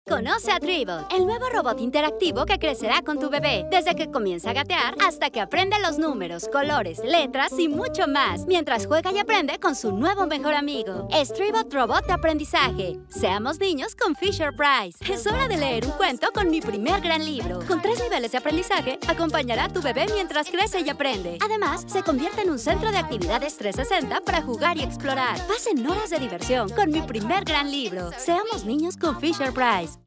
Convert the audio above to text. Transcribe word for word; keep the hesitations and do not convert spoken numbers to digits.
Conoce a Dribble, el nuevo robot interactivo que crecerá con tu bebé, desde que comienza a gatear hasta que aprende los números, colores, letras y mucho más, mientras juega y aprende con su nuevo mejor amigo. Es Dribble Robot de aprendizaje. Seamos niños con Fisher-Price. Es hora de leer un cuento con mi primer gran libro. Con tres niveles de aprendizaje, acompañará a tu bebé mientras crece y aprende. Además, se convierte en un centro de actividades trescientos sesenta para jugar y explorar. Pasen horas de diversión con mi primer gran libro. Seamos niños con Fisher-Price.